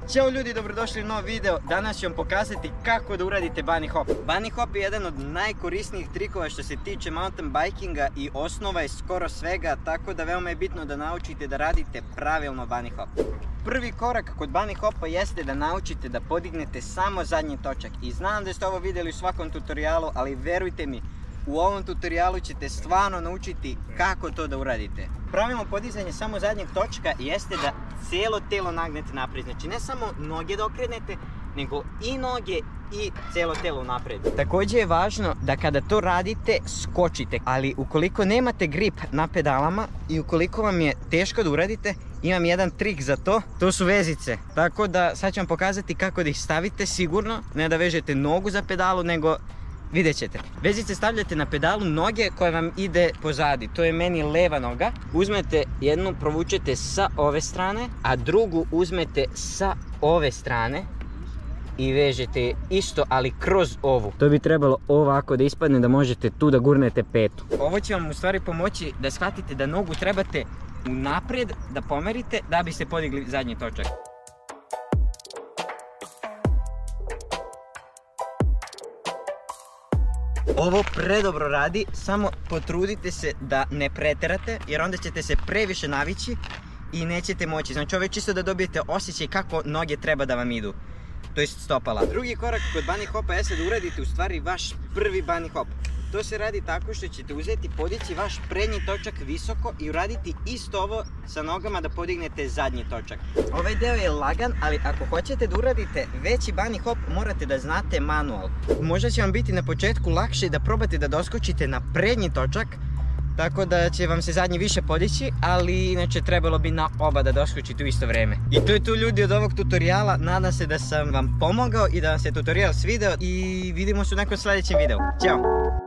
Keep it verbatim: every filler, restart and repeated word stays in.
Ćao ljudi, dobrodošli u nov video. Danas ću vam pokazati kako da uradite bunny hop. Bunny hop je jedan od najkorisnijih trikova što se tiče mountain bikinga i osnova je skoro svega, tako da veoma je bitno da naučite da radite pravilno bunny hop. Prvi korak kod bunny hopa jeste da naučite da podignete samo zadnji točak. I znam da ste ovo vidjeli u svakom tutorijalu, ali verujte mi, u ovom tutorijalu ćete stvarno naučiti kako to da uradite. Pravilno podizanje samo zadnjeg točka jeste da cijelo telo nagnete naprijed. Znači ne samo noge da okrenete, nego i noge i cijelo telo naprijed. Također je važno da kada to radite skočite, ali ukoliko nemate grip na pedalama i ukoliko vam je teško da uradite, imam jedan trik za to, to su vezice. Tako da sad ću vam pokazati kako da ih stavite sigurno, ne da vežete nogu za pedalu, nego vidjet ćete. Vezice stavljate na pedalu noge koja vam ide pozadi, to je meni leva noga. Uzmete jednu, provučete sa ove strane, a drugu uzmete sa ove strane i vežete je isto, ali kroz ovu. To bi trebalo ovako da ispadne da možete tu da gurnete petu. Ovo će vam u stvari pomoći da shvatite da nogu trebate unaprijed da pomerite da biste podigli zadnji točak. Ovo predobro radi, samo potrudite se da ne preterate, jer onda ćete se previše navići i nećete moći. Znači ovo je čisto da dobijete osjećaj kako noge treba da vam idu, to jest stopala. Drugi korak kod bunny hopa jeste da uradite u stvari vaš prvi bunny hop. To se radi tako što ćete uzeti, podići vaš prednji točak visoko i uraditi isto ovo sa nogama da podignete zadnji točak. Ovaj deo je lagan, ali ako hoćete da uradite veći bunny hop, morate da znate manual. Možda će vam biti na početku lakše da probate da doskočite na prednji točak, tako da će vam se zadnji više podići, ali inače trebalo bi na oba da doskočite u isto vreme. I to je to ljudi od ovog tutoriala, nadam se da sam vam pomogao i da vam se tutorial svideo i vidimo se u nekom sljedećem videu. Ćao!